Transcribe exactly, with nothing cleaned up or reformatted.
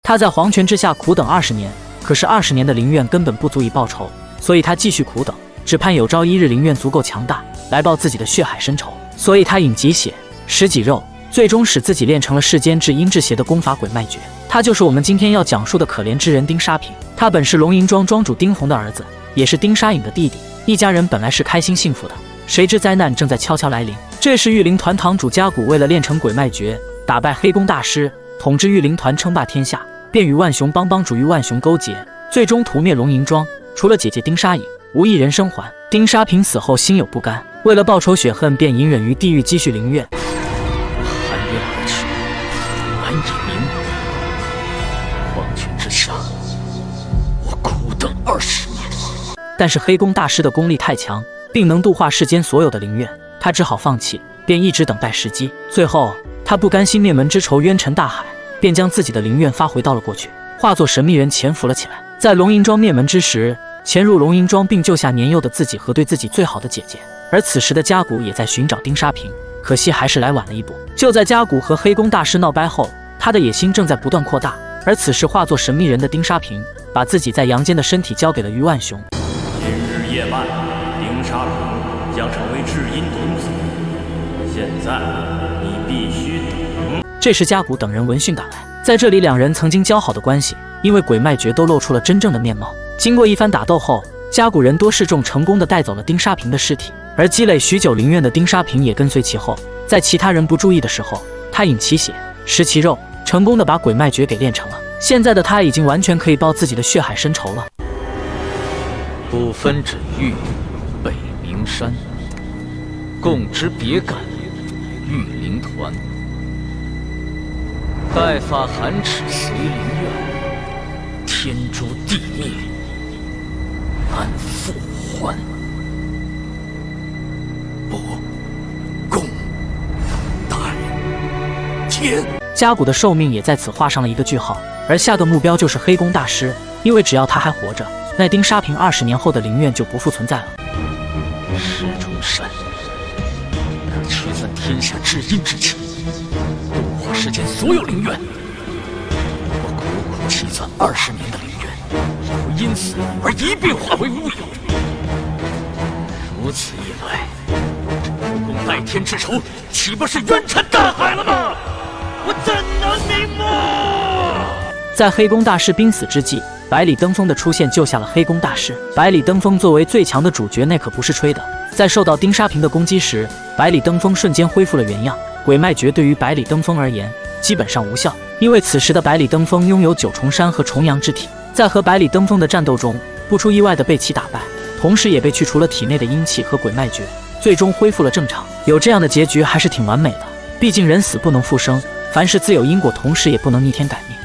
他在黄泉之下苦等二十年，可是二十年的灵愿根本不足以报仇，所以他继续苦等，只盼有朝一日灵愿足够强大，来报自己的血海深仇。所以他饮几血，食几肉，最终使自己练成了世间至阴至邪的功法鬼脉诀。他就是我们今天要讲述的可怜之人丁沙平。他本是龙吟庄庄主丁红的儿子，也是丁沙隐的弟弟。一家人本来是开心幸福的，谁知灾难正在悄悄来临。这时玉灵团堂主家谷为了练成鬼脉诀，打败黑宫大师，统治玉灵团，称霸天下，便与万雄帮帮主玉万雄勾结，最终屠灭龙吟庄。除了姐姐丁沙隐，无一人生还。丁沙平死后心有不甘，为了报仇雪恨，便隐忍于地狱积蓄灵愿。 含冤而去，难以明。黄泉之下，我苦等二十年。 但是黑宫大师的功力太强，并能度化世间所有的灵愿，他只好放弃，便一直等待时机。最后他不甘心灭门之仇冤沉大海，便将自己的灵愿发回到了过去，化作神秘人潜伏了起来。在龙吟庄灭门之时，潜入龙吟庄并救下年幼的自己和对自己最好的姐姐。而此时的家谷也在寻找丁沙平，可惜还是来晚了一步。就在家谷和黑宫大师闹掰后，他的野心正在不断扩大。而此时化作神秘人的丁沙平，把自己在阳间的身体交给了于万雄。 今日夜半，丁沙平将成为至阴童子，现在你必须等。 这时家谷等人闻讯赶来，在这里两人曾经交好的关系，因为鬼脉诀都露出了真正的面貌。经过一番打斗后，家谷人多势众成功地带走了丁沙平的尸体，而积累许久灵愿的丁沙平也跟随其后。在其他人不注意的时候，他饮其血，食其肉，成功地把鬼脉诀给练成了。现在的他已经完全可以报自己的血海深仇了。 不分枕域，北冥山，共执别感，玉灵团。待发寒齿随灵愿，天诛地灭，难复还。不共戴天。 家谷的寿命也在此画上了一个句号，而下个目标就是黑宫大师，因为只要他还活着，那丁沙平二十年后的灵愿就不复存在了。 石中山，要驱散天下至阴之气，度化世间所有灵愿。我苦苦积攒二十年的灵愿，会因此而一并化为乌有。如此一来，这不共戴天之仇，岂不是冤沉大海了吗？我怎能瞑目？ 在黑宫大师濒死之际，百里登封的出现救下了黑宫大师。百里登封作为最强的主角，那可不是吹的。在受到丁沙平的攻击时，百里登封瞬间恢复了原样。鬼脉诀对于百里登封而言基本上无效，因为此时的百里登封拥有九重山和重阳之体，在和百里登封的战斗中，不出意外的被其打败，同时也被去除了体内的阴气和鬼脉诀，最终恢复了正常。有这样的结局还是挺完美的，毕竟人死不能复生，凡事自有因果，同时也不能逆天改命。